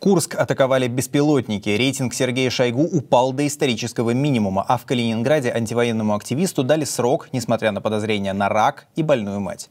Курск атаковали беспилотники. Рейтинг Сергея Шойгу упал до исторического минимума, а в Калининграде антивоенному активисту дали срок, несмотря на подозрения на рак и больную мать.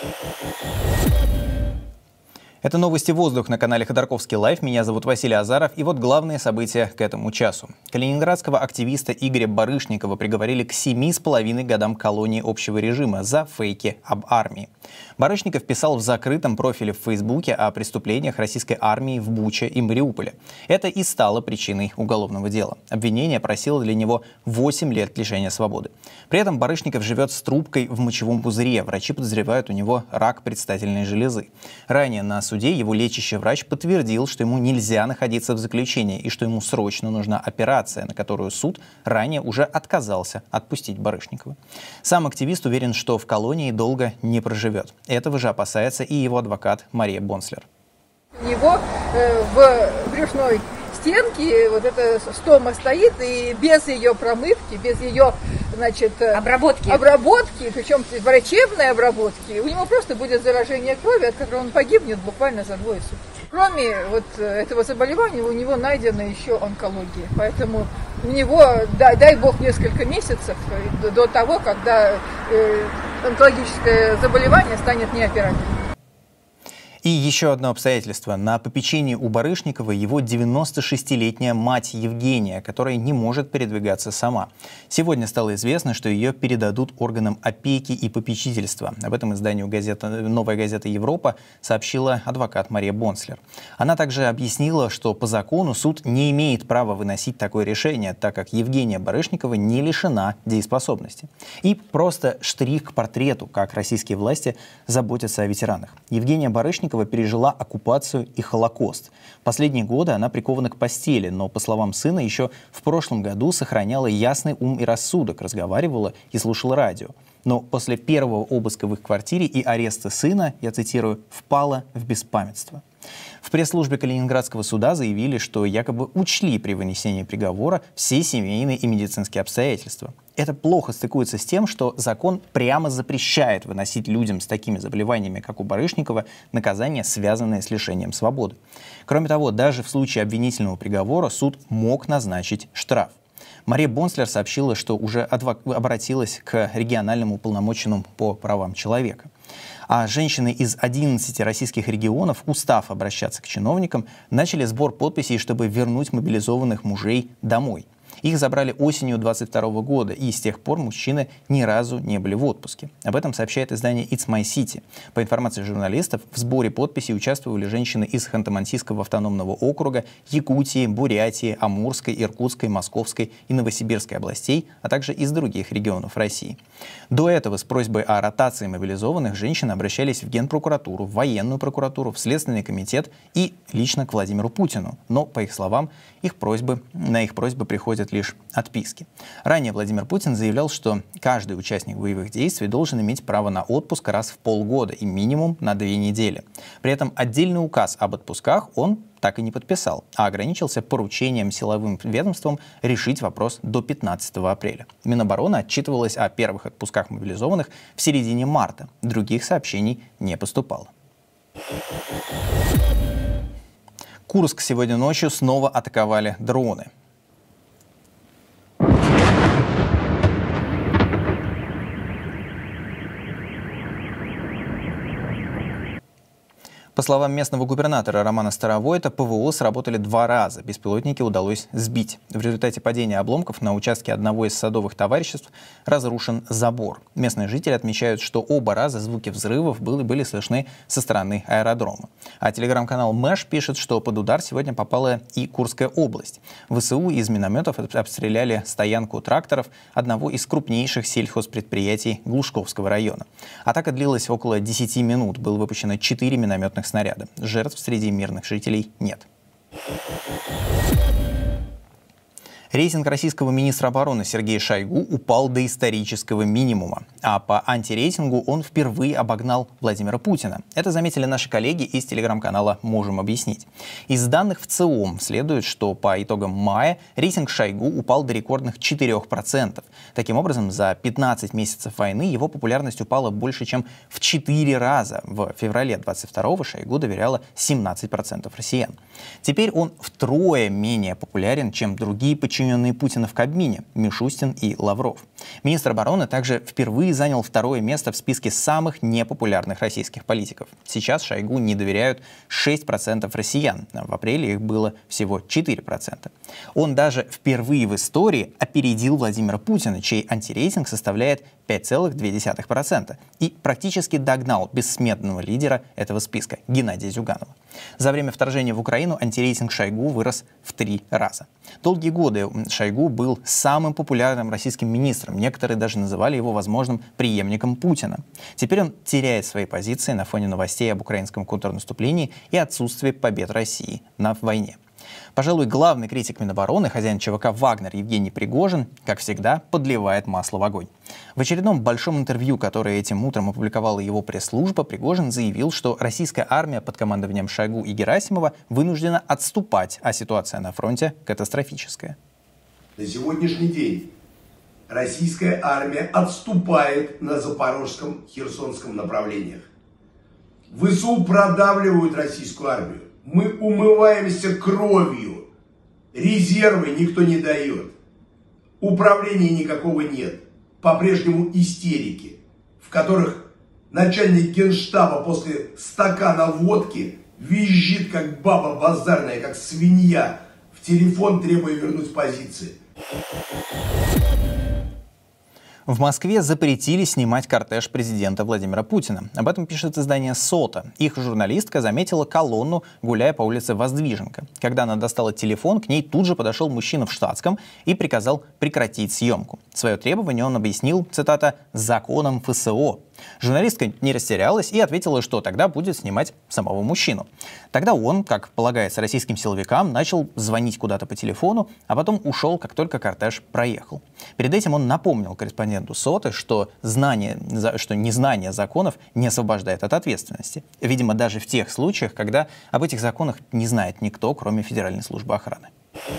Это новости «Воздух» на канале Ходорковский Лайв. Меня зовут Василий Азаров. И вот главные события к этому часу. Калининградского активиста Игоря Барышникова приговорили к 7,5 годам колонии общего режима за фейки об армии. Барышников писал в закрытом профиле в Фейсбуке о преступлениях российской армии в Буче и Мариуполе. Это и стало причиной уголовного дела. Обвинение просило для него 8 лет лишения свободы. При этом Барышников живет с трубкой в мочевом пузыре. Врачи подозревают у него рак предстательной железы. Ранее на суде его лечащий врач подтвердил, что ему нельзя находиться в заключении и что ему срочно нужна операция, на которую суд ранее уже отказался отпустить Барышникова. Сам активист уверен, что в колонии долго не проживет. Этого же опасается и его адвокат Мария Бонслер. У него в брюшной стенке вот эта стома стоит, и без ее промывки, без ее, обработки, причем врачебной обработки, у него просто будет заражение крови, от которого он погибнет буквально за 2 суток. Кроме вот этого заболевания, у него найдена еще онкология, поэтому у него, дай бог, несколько месяцев до того, когда онкологическое заболевание станет неоперабельным. И еще одно обстоятельство. На попечении у Барышникова его 96-летняя мать Евгения, которая не может передвигаться сама. Сегодня стало известно, что ее передадут органам опеки и попечительства. Об этом изданию «Новая газета Европа» сообщила адвокат Мария Бонслер. Она также объяснила, что по закону суд не имеет права выносить такое решение, так как Евгения Барышникова не лишена дееспособности. И просто штрих к портрету, как российские власти заботятся о ветеранах. Евгения Барышникова пережила оккупацию и Холокост. Последние годы она прикована к постели, но, по словам сына, еще в прошлом году сохраняла ясный ум и рассудок, разговаривала и слушала радио. Но после первого обыска в их квартире и ареста сына, я цитирую, «впала в беспамятство». В пресс-службе Калининградского суда заявили, что якобы учли при вынесении приговора все семейные и медицинские обстоятельства. Это плохо стыкуется с тем, что закон прямо запрещает выносить людям с такими заболеваниями, как у Барышникова, наказания, связанные с лишением свободы. Кроме того, даже в случае обвинительного приговора суд мог назначить штраф. Мария Бонслер сообщила, что уже обратилась к региональному уполномоченному по правам человека. А женщины из 11 российских регионов, устав обращаться к чиновникам, начали сбор подписей, чтобы вернуть мобилизованных мужей домой. Их забрали осенью 2022 года, и с тех пор мужчины ни разу не были в отпуске. Об этом сообщает издание It's My City. По информации журналистов, в сборе подписей участвовали женщины из Ханты-Мансийского автономного округа, Якутии, Бурятии, Амурской, Иркутской, Московской и Новосибирской областей, а также из других регионов России. До этого с просьбой о ротации мобилизованных женщины обращались в Генпрокуратуру, в Военную прокуратуру, в Следственный комитет и лично к Владимиру Путину. Но, по их словам, на их просьбы приходят лишь отписки. Ранее Владимир Путин заявлял, что каждый участник боевых действий должен иметь право на отпуск раз в полгода и минимум на 2 недели. При этом отдельный указ об отпусках он так и не подписал, а ограничился поручением силовым ведомствам решить вопрос до 15 апреля. Минобороны отчитывалась о первых отпусках мобилизованных в середине марта. Других сообщений не поступало. Курск сегодня ночью снова атаковали дроны. По словам местного губернатора Романа Старовойта, ПВО сработали 2 раза. Беспилотники удалось сбить. В результате падения обломков на участке одного из садовых товариществ разрушен забор. Местные жители отмечают, что оба раза звуки взрывов были слышны со стороны аэродрома. А телеграм-канал Мэш пишет, что под удар сегодня попала и Курская область. ВСУ из минометов обстреляли стоянку тракторов одного из крупнейших сельхозпредприятий Глушковского района. Атака длилась около 10 минут. Было выпущено 4 минометных снаряда. Жертв среди мирных жителей нет. Рейтинг российского министра обороны Сергея Шойгу упал до исторического минимума, а по антирейтингу он впервые обогнал Владимира Путина. Это заметили наши коллеги из телеграм-канала «Можем объяснить». Из данных в ЦИОМ следует, что по итогам мая рейтинг Шойгу упал до рекордных 4%. Таким образом, за 15 месяцев войны его популярность упала больше, чем в 4 раза. В феврале 22-го Шойгу доверяло 17% россиян. Теперь он втрое менее популярен, чем другие подчиненные Путина в Кабмине – Мишустин и Лавров. Министр обороны также впервые занял второе место в списке самых непопулярных российских политиков. Сейчас Шойгу не доверяют 6% россиян. В апреле их было всего 4%. Он даже впервые в истории опередил Владимира Путина, чей антирейтинг составляет 5,2%, и практически догнал бессменного лидера этого списка – Геннадия Зюганова. За время вторжения в Украину антирейтинг Шойгу вырос в 3 раза. Долгие годы Шойгу был самым популярным российским министром. Некоторые даже называли его возможным преемником Путина. Теперь он теряет свои позиции на фоне новостей об украинском контрнаступлении и отсутствии побед России на войне. Пожалуй, главный критик Минобороны, хозяин ЧВК «Вагнер» Евгений Пригожин, как всегда, подливает масло в огонь. В очередном большом интервью, которое этим утром опубликовала его пресс-служба, Пригожин заявил, что российская армия под командованием Шойгу и Герасимова вынуждена отступать, а ситуация на фронте катастрофическая. На сегодняшний день российская армия отступает на Запорожском, Херсонском направлениях. ВСУ продавливают российскую армию. Мы умываемся кровью. Резервы никто не дает. Управления никакого нет. По-прежнему истерики, в которых начальник генштаба после стакана водки визжит, как баба базарная, как свинья, в телефон требуя вернуть позиции. В Москве запретили снимать кортеж президента Владимира Путина. Об этом пишет издание «Сота». Их журналистка заметила колонну, гуляя по улице Воздвиженка. Когда она достала телефон, к ней тут же подошел мужчина в штатском и приказал прекратить съемку. Свое требование он объяснил, цитата, «законом ФСО». Журналистка не растерялась и ответила, что тогда будет снимать самого мужчину. Тогда он, как полагается российским силовикам, начал звонить куда-то по телефону, а потом ушел, как только кортеж проехал. Перед этим он напомнил корреспонденту Соты, что незнание законов не освобождает от ответственности. Видимо, даже в тех случаях, когда об этих законах не знает никто, кроме Федеральной службы охраны.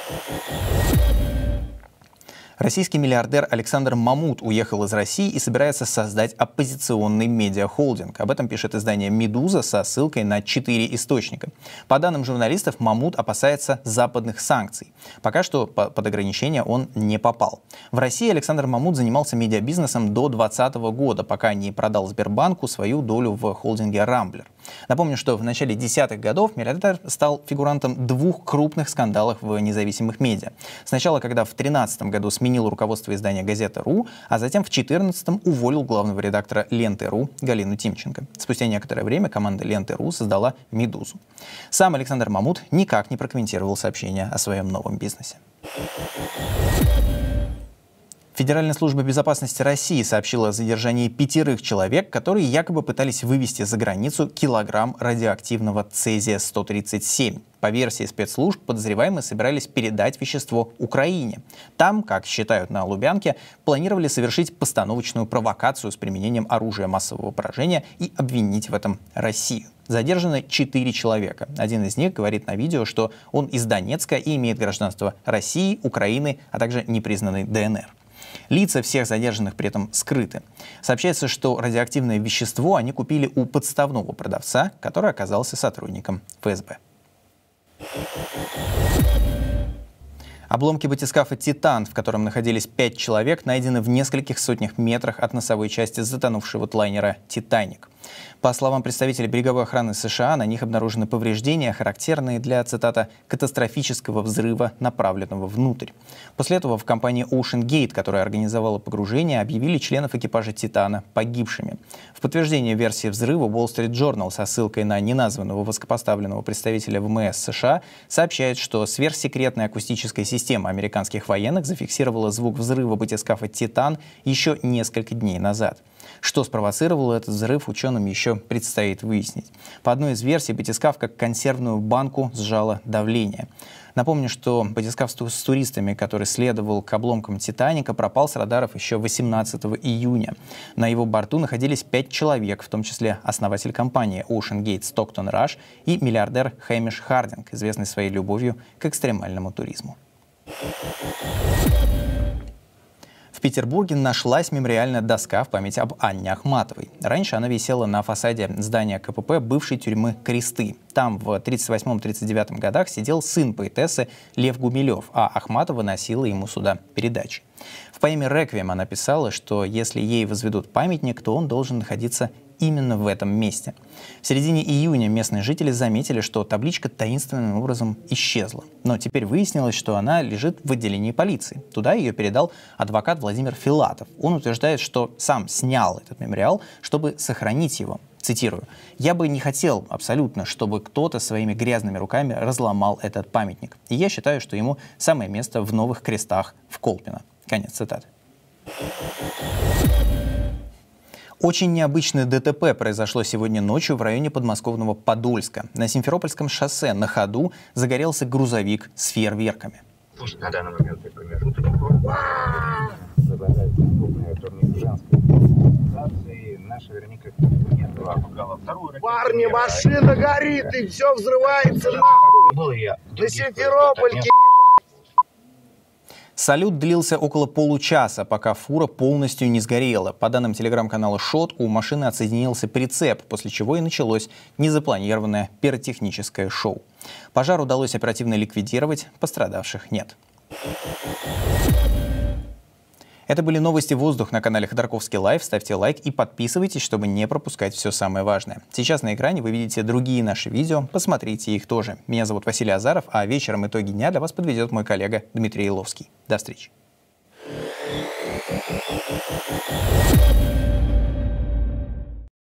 Российский миллиардер Александр Мамут уехал из России и собирается создать оппозиционный медиахолдинг. Об этом пишет издание «Медуза» со ссылкой на 4 источника. По данным журналистов, Мамут опасается западных санкций. Пока что под ограничения он не попал. В России Александр Мамут занимался медиабизнесом до 2020 года, пока не продал Сбербанку свою долю в холдинге «Рамблер». Напомню, что в начале 10-х годов миллиардер стал фигурантом 2 крупных скандалов в независимых медиа. Сначала, когда в 2013 году сменил руководство издания «Газета.ру», а затем в 2014 уволил главного редактора «Ленты.ру» Галину Тимченко. Спустя некоторое время команда «Ленты.ру» создала «Медузу». Сам Александр Мамут никак не прокомментировал сообщения о своем новом бизнесе. Федеральная служба безопасности России сообщила о задержании 5 человек, которые якобы пытались вывести за границу килограмм радиоактивного цезия-137. По версии спецслужб, подозреваемые собирались передать вещество Украине. Там, как считают на Лубянке, планировали совершить постановочную провокацию с применением оружия массового поражения и обвинить в этом Россию. Задержаны 4 человека. Один из них говорит на видео, что он из Донецка и имеет гражданство России, Украины, а также непризнанной ДНР. Лица всех задержанных при этом скрыты. Сообщается, что радиоактивное вещество они купили у подставного продавца, который оказался сотрудником ФСБ. Обломки батискафа «Титан», в котором находились 5 человек, найдены в нескольких сотнях метрах от носовой части затонувшего лайнера «Титаник». По словам представителей береговой охраны США, на них обнаружены повреждения, характерные для, цитата, «катастрофического взрыва, направленного внутрь». После этого в компании Ocean Gate, которая организовала погружение, объявили членов экипажа «Титана» погибшими. В подтверждение версии взрыва Wall Street Journal со ссылкой на неназванного высокопоставленного представителя ВМС США сообщает, что сверхсекретная акустическая система американских военных зафиксировала звук взрыва батискафа «Титан» еще несколько дней назад. Что спровоцировало этот взрыв, ученым еще предстоит выяснить. По одной из версий, батискаф как консервную банку сжало давление. Напомню, что батискаф с туристами, который следовал к обломкам «Титаника», пропал с радаров еще 18 июня. На его борту находились 5 человек, в том числе основатель компании OceanGate Стоктон Раш и миллиардер Хэмиш Хардинг, известный своей любовью к экстремальному туризму. В Петербурге нашлась мемориальная доска в память об Анне Ахматовой. Раньше она висела на фасаде здания КПП бывшей тюрьмы «Кресты». Там в 1938-1939 годах сидел сын поэтессы Лев Гумилев, а Ахматова носила ему сюда передачи. В поэме «Реквием» она писала, что если ей возведут памятник, то он должен находиться именно в этом месте. В середине июня местные жители заметили, что табличка таинственным образом исчезла. Но теперь выяснилось, что она лежит в отделении полиции. Туда ее передал адвокат Владимир Филатов. Он утверждает, что сам снял этот мемориал, чтобы сохранить его. Цитирую: «Я бы не хотел абсолютно, чтобы кто-то своими грязными руками разломал этот памятник. И я считаю, что ему самое место в новых крестах в Колпино». Конец цитаты. Очень необычное ДТП произошло сегодня ночью в районе подмосковного Подольска. На Симферопольском шоссе на ходу загорелся грузовик с фейерверками. На данный момент промежуток продолжается крупная турнир женской организации. Наша Вероника Князева обыграла вторую ракету. Парни, машина горит и все взрывается нахуй. На Симферопольке. Салют длился около получаса, пока фура полностью не сгорела. По данным телеграм-канала «Шот», у машины отсоединился прицеп, после чего и началось незапланированное пиротехническое шоу. Пожар удалось оперативно ликвидировать, пострадавших нет. Это были новости «Воздух» на канале Ходорковский Лайв. Ставьте лайк и подписывайтесь, чтобы не пропускать все самое важное. Сейчас на экране вы видите другие наши видео, посмотрите их тоже. Меня зовут Василий Азаров, а вечером итоги дня для вас подведет мой коллега Дмитрий Иловский. До встречи.